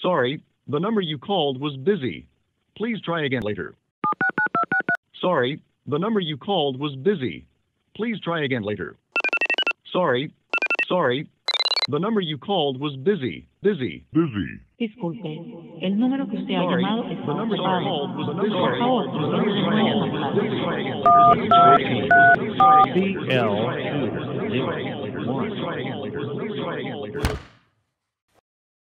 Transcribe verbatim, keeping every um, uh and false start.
Sorry, the number you called was busy. Please try again later. Sorry, the number you called was busy. Please try again later. Sorry, sorry, the number you called was busy, busy, busy. Disculpe, el número que usted ha Sorry, llamado the está number you ocupado. called was busy. Por favor, intente de nuevo más tarde. Please try again later. Please try again later. C L two zero